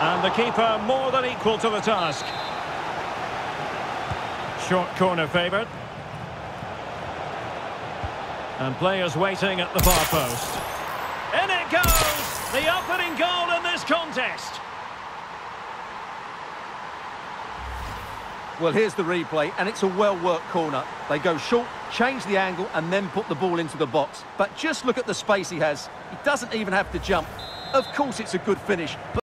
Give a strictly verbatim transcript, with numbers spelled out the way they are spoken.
And the keeper more than equal to the task. Short corner favoured. And players waiting at the far post. In it goes! The opening goal in this contest. Well, here's the replay, and it's a well-worked corner. They go short, change the angle, and then put the ball into the box. But just look at the space he has. He doesn't even have to jump. Of course, it's a good finish. But